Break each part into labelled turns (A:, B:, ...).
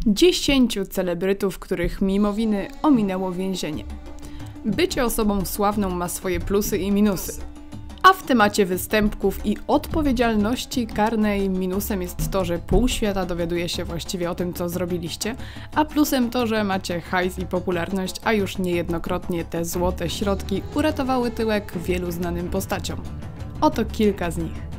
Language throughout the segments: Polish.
A: 10 celebrytów, których mimo winy ominęło więzienie. Bycie osobą sławną ma swoje plusy i minusy. A w temacie występków i odpowiedzialności karnej minusem jest to, że pół świata dowiaduje się właściwie o tym, co zrobiliście, a plusem to, że macie hajs i popularność, a już niejednokrotnie te złote środki uratowały tyłek wielu znanym postaciom. Oto kilka z nich.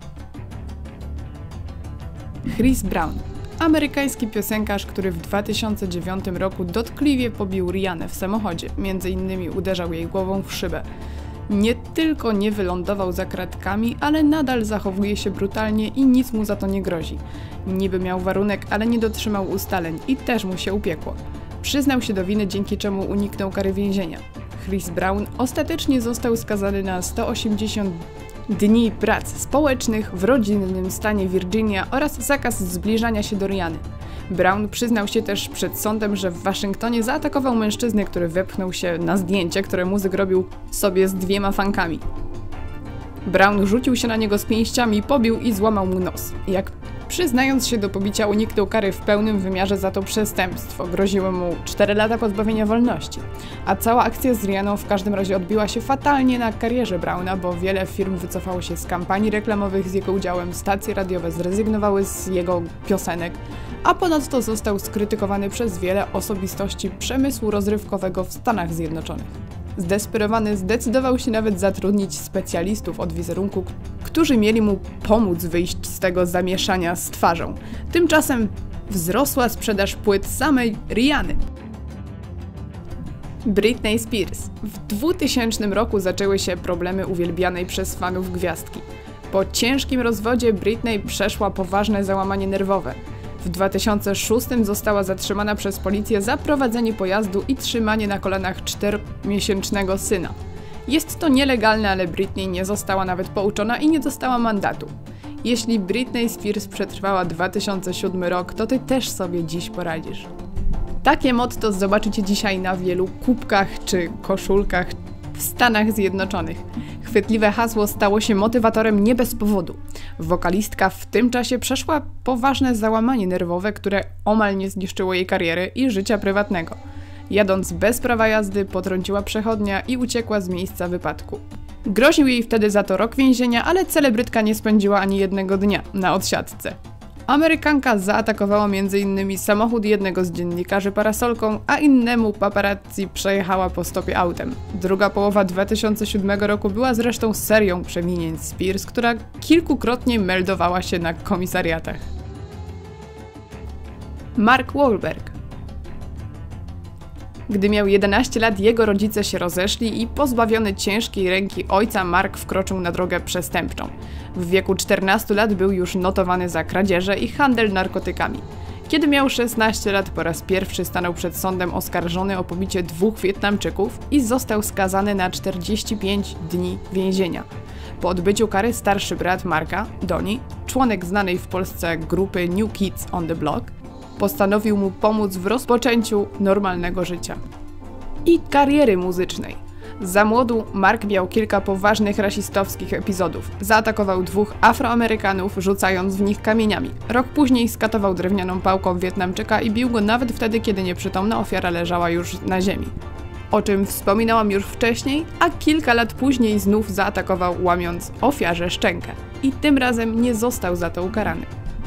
A: Chris Brown. Amerykański piosenkarz, który w 2009 roku dotkliwie pobił Rihannę w samochodzie, m.in. uderzał jej głową w szybę. Nie tylko nie wylądował za kratkami, ale nadal zachowuje się brutalnie i nic mu za to nie grozi. Niby miał warunek, ale nie dotrzymał ustaleń i też mu się upiekło. Przyznał się do winy, dzięki czemu uniknął kary więzienia. Chris Brown ostatecznie został skazany na 180 dni prac społecznych w rodzinnym stanie Virginia oraz zakaz zbliżania się do Rihanny. Brown przyznał się też przed sądem, że w Waszyngtonie zaatakował mężczyznę, który wepchnął się na zdjęcie, które muzyk robił sobie z 2 fankami. Brown rzucił się na niego z pięściami, pobił i złamał mu nos. Przyznając się do pobicia, uniknął kary w pełnym wymiarze za to przestępstwo. Groziły mu 4 lata pozbawienia wolności. A cała akcja z Rihanną w każdym razie odbiła się fatalnie na karierze Browna, bo wiele firm wycofało się z kampanii reklamowych z jego udziałem, stacje radiowe zrezygnowały z jego piosenek, a ponadto został skrytykowany przez wiele osobistości przemysłu rozrywkowego w Stanach Zjednoczonych. Zdesperowany zdecydował się nawet zatrudnić specjalistów od wizerunku, którzy mieli mu pomóc wyjść z tego zamieszania z twarzą. Tymczasem wzrosła sprzedaż płyt samej Rihanny. Britney Spears. W 2000 roku zaczęły się problemy uwielbianej przez fanów gwiazdki. Po ciężkim rozwodzie Britney przeszła poważne załamanie nerwowe. W 2006 została zatrzymana przez policję za prowadzenie pojazdu i trzymanie na kolanach 4-miesięcznego syna. Jest to nielegalne, ale Britney nie została nawet pouczona i nie dostała mandatu. Jeśli Britney Spears przetrwała 2007 rok, to ty też sobie dziś poradzisz. Takie motto zobaczycie dzisiaj na wielu kubkach czy koszulkach w Stanach Zjednoczonych. Chwytliwe hasło stało się motywatorem nie bez powodu. Wokalistka w tym czasie przeszła poważne załamanie nerwowe, które omal nie zniszczyło jej kariery i życia prywatnego. Jadąc bez prawa jazdy, potrąciła przechodnia i uciekła z miejsca wypadku. Groził jej wtedy za to rok więzienia, ale celebrytka nie spędziła ani jednego dnia na odsiadce. Amerykanka zaatakowała m.in. samochód jednego z dziennikarzy parasolką, a innemu paparazzi przejechała po stopie autem. Druga połowa 2007 roku była zresztą serią przewinień Spears, która kilkukrotnie meldowała się na komisariatach. Mark Wahlberg. Gdy miał 11 lat, jego rodzice się rozeszli i pozbawiony ciężkiej ręki ojca Mark wkroczył na drogę przestępczą. W wieku 14 lat był już notowany za kradzieże i handel narkotykami. Kiedy miał 16 lat, po raz pierwszy stanął przed sądem oskarżony o pobicie 2 Wietnamczyków i został skazany na 45 dni więzienia. Po odbyciu kary starszy brat Marka, Donnie, członek znanej w Polsce grupy New Kids on the Block, postanowił mu pomóc w rozpoczęciu normalnego życia i kariery muzycznej. Za młodu Mark miał kilka poważnych rasistowskich epizodów. Zaatakował 2 Afroamerykanów, rzucając w nich kamieniami. Rok później skatował drewnianą pałką Wietnamczyka i bił go nawet wtedy, kiedy nieprzytomna ofiara leżała już na ziemi. O czym wspominałam już wcześniej, a kilka lat później znów zaatakował, łamiąc ofiarze szczękę. I tym razem nie został za to ukarany.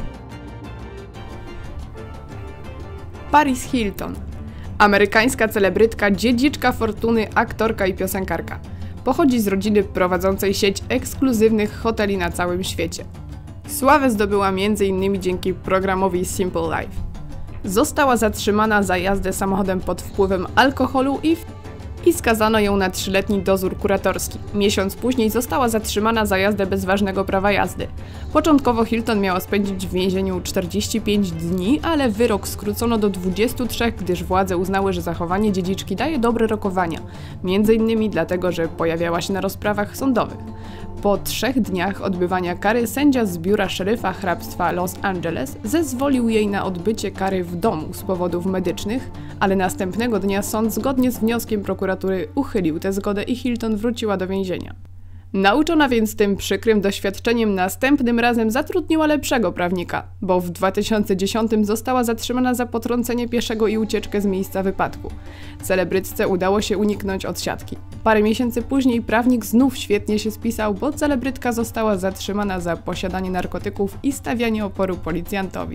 A: Paris Hilton. Amerykańska celebrytka, dziedziczka fortuny, aktorka i piosenkarka. Pochodzi z rodziny prowadzącej sieć ekskluzywnych hoteli na całym świecie. Sławę zdobyła m.in. dzięki programowi Simple Life. Została zatrzymana za jazdę samochodem pod wpływem alkoholu i skazano ją na 3-letni dozór kuratorski. Miesiąc później została zatrzymana za jazdę bez ważnego prawa jazdy. Początkowo Hilton miała spędzić w więzieniu 45 dni, ale wyrok skrócono do 23, gdyż władze uznały, że zachowanie dziedziczki daje dobre rokowania. Między innymi dlatego, że pojawiała się na rozprawach sądowych. Po 3 dniach odbywania kary sędzia z biura szeryfa hrabstwa Los Angeles zezwolił jej na odbycie kary w domu z powodów medycznych, ale następnego dnia sąd zgodnie z wnioskiem prokuratury uchylił tę zgodę i Hilton wróciła do więzienia. Nauczona więc tym przykrym doświadczeniem następnym razem zatrudniła lepszego prawnika, bo w 2010 została zatrzymana za potrącenie pieszego i ucieczkę z miejsca wypadku. Celebrytce udało się uniknąć od siatki. Parę miesięcy później prawnik znów świetnie się spisał, bo celebrytka została zatrzymana za posiadanie narkotyków i stawianie oporu policjantowi.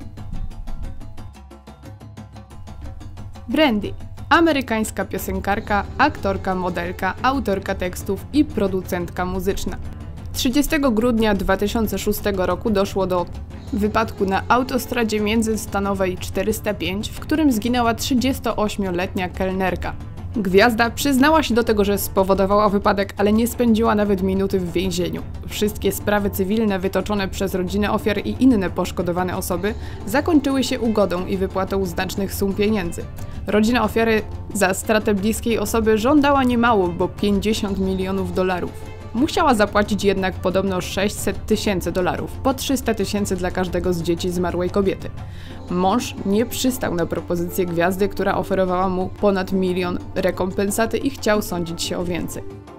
A: Brandy. Amerykańska piosenkarka, aktorka, modelka, autorka tekstów i producentka muzyczna. 30 grudnia 2006 roku doszło do wypadku na autostradzie międzystanowej 405, w którym zginęła 38-letnia kelnerka. Gwiazda przyznała się do tego, że spowodowała wypadek, ale nie spędziła nawet minuty w więzieniu. Wszystkie sprawy cywilne wytoczone przez rodzinę ofiar i inne poszkodowane osoby zakończyły się ugodą i wypłatą znacznych sum pieniędzy. Rodzina ofiary za stratę bliskiej osoby żądała niemało, bo $50 milionów. Musiała zapłacić jednak podobno $600,000, po $300,000 dla każdego z dzieci zmarłej kobiety. Mąż nie przystał na propozycję gwiazdy, która oferowała mu ponad $1 milion rekompensaty i chciał sądzić się o więcej.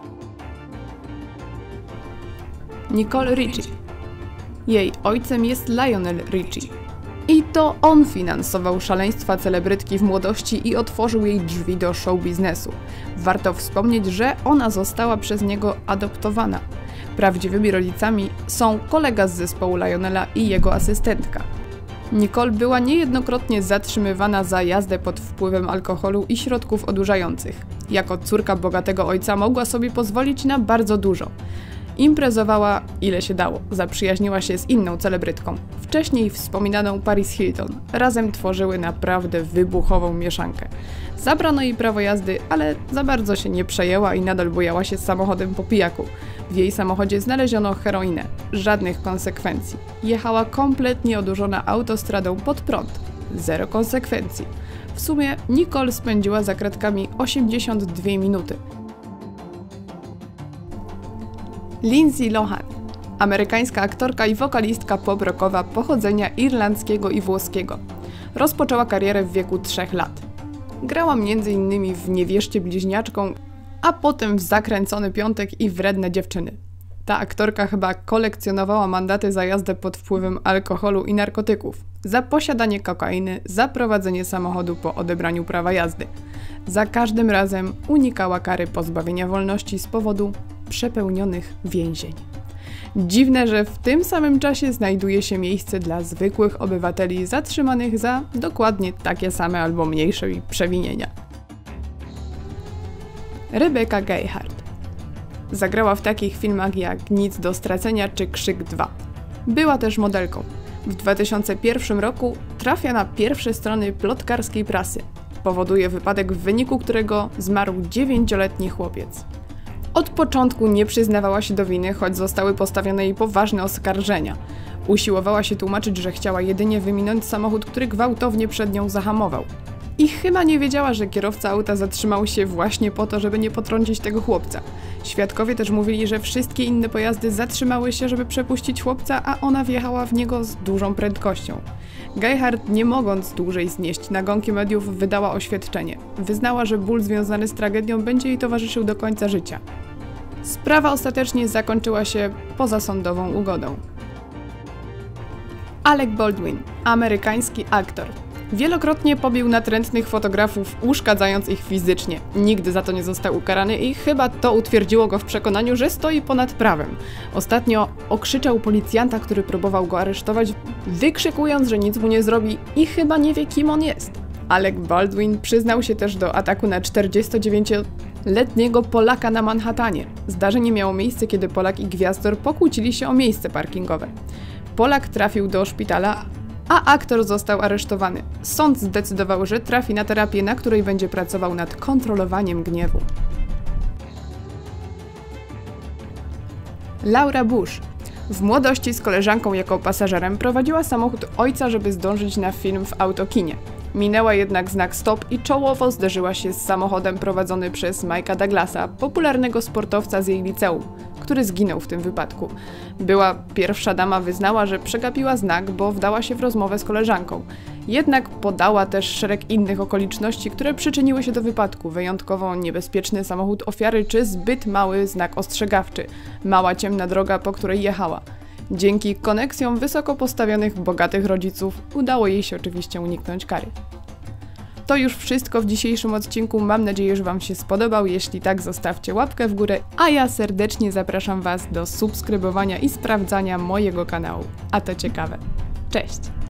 A: Nicole Richie. Jej ojcem jest Lionel Richie. I to on finansował szaleństwa celebrytki w młodości i otworzył jej drzwi do show biznesu. Warto wspomnieć, że ona została przez niego adoptowana. Prawdziwymi rodzicami są kolega z zespołu Lionela i jego asystentka. Nicole była niejednokrotnie zatrzymywana za jazdę pod wpływem alkoholu i środków odurzających. Jako córka bogatego ojca mogła sobie pozwolić na bardzo dużo. Imprezowała ile się dało, zaprzyjaźniła się z inną celebrytką, wcześniej wspominaną Paris Hilton. Razem tworzyły naprawdę wybuchową mieszankę. Zabrano jej prawo jazdy, ale za bardzo się nie przejęła i nadal bujała się z samochodem po pijaku. W jej samochodzie znaleziono heroinę. Żadnych konsekwencji. Jechała kompletnie odurzona autostradą pod prąd. Zero konsekwencji. W sumie Nicole spędziła za kratkami 82 minuty. Lindsay Lohan. Amerykańska aktorka i wokalistka pop-rockowa pochodzenia irlandzkiego i włoskiego. Rozpoczęła karierę w wieku 3 lat. Grała m.in. w Niewieście bliźniaczką, a potem w Zakręcony piątek i Wredne dziewczyny. Ta aktorka chyba kolekcjonowała mandaty za jazdę pod wpływem alkoholu i narkotyków, za posiadanie kokainy, za prowadzenie samochodu po odebraniu prawa jazdy. Za każdym razem unikała kary pozbawienia wolności z powodu przepełnionych więzień. Dziwne, że w tym samym czasie znajduje się miejsce dla zwykłych obywateli zatrzymanych za dokładnie takie same albo mniejsze przewinienia. Rebecca Gayheart. Zagrała w takich filmach jak Nic do stracenia czy Krzyk 2. Była też modelką. W 2001 roku trafia na pierwsze strony plotkarskiej prasy. Powoduje wypadek, w wyniku którego zmarł 9-letni chłopiec. Od początku nie przyznawała się do winy, choć zostały postawione jej poważne oskarżenia. Usiłowała się tłumaczyć, że chciała jedynie wyminąć samochód, który gwałtownie przed nią zahamował. I chyba nie wiedziała, że kierowca auta zatrzymał się właśnie po to, żeby nie potrącić tego chłopca. Świadkowie też mówili, że wszystkie inne pojazdy zatrzymały się, żeby przepuścić chłopca, a ona wjechała w niego z dużą prędkością. Gayheart, nie mogąc dłużej znieść nagonki mediów, wydała oświadczenie. Wyznała, że ból związany z tragedią będzie jej towarzyszył do końca życia. Sprawa ostatecznie zakończyła się pozasądową ugodą. Alec Baldwin, amerykański aktor. Wielokrotnie pobił natrętnych fotografów, uszkadzając ich fizycznie. Nigdy za to nie został ukarany i chyba to utwierdziło go w przekonaniu, że stoi ponad prawem. Ostatnio okrzyczał policjanta, który próbował go aresztować, wykrzykując, że nic mu nie zrobi i chyba nie wie, kim on jest. Alec Baldwin przyznał się też do ataku na 49-letniego Polaka na Manhattanie. Zdarzenie miało miejsce, kiedy Polak i gwiazdor pokłócili się o miejsce parkingowe. Polak trafił do szpitala, a aktor został aresztowany. Sąd zdecydował, że trafi na terapię, na której będzie pracował nad kontrolowaniem gniewu. Laura Bush. W młodości z koleżanką jako pasażerem prowadziła samochód ojca, żeby zdążyć na film w autokinie. Minęła jednak znak stop i czołowo zderzyła się z samochodem prowadzony przez Mike'a Douglasa, popularnego sportowca z jej liceum, który zginął w tym wypadku. Była pierwsza dama wyznała, że przegapiła znak, bo wdała się w rozmowę z koleżanką. Jednak podała też szereg innych okoliczności, które przyczyniły się do wypadku. Wyjątkowo niebezpieczny samochód ofiary czy zbyt mały znak ostrzegawczy. Mała ciemna droga, po której jechała. Dzięki koneksjom wysoko postawionych, bogatych rodziców udało jej się oczywiście uniknąć kary. To już wszystko w dzisiejszym odcinku. Mam nadzieję, że Wam się spodobał. Jeśli tak, zostawcie łapkę w górę, a ja serdecznie zapraszam Was do subskrybowania i sprawdzania mojego kanału. A to ciekawe. Cześć!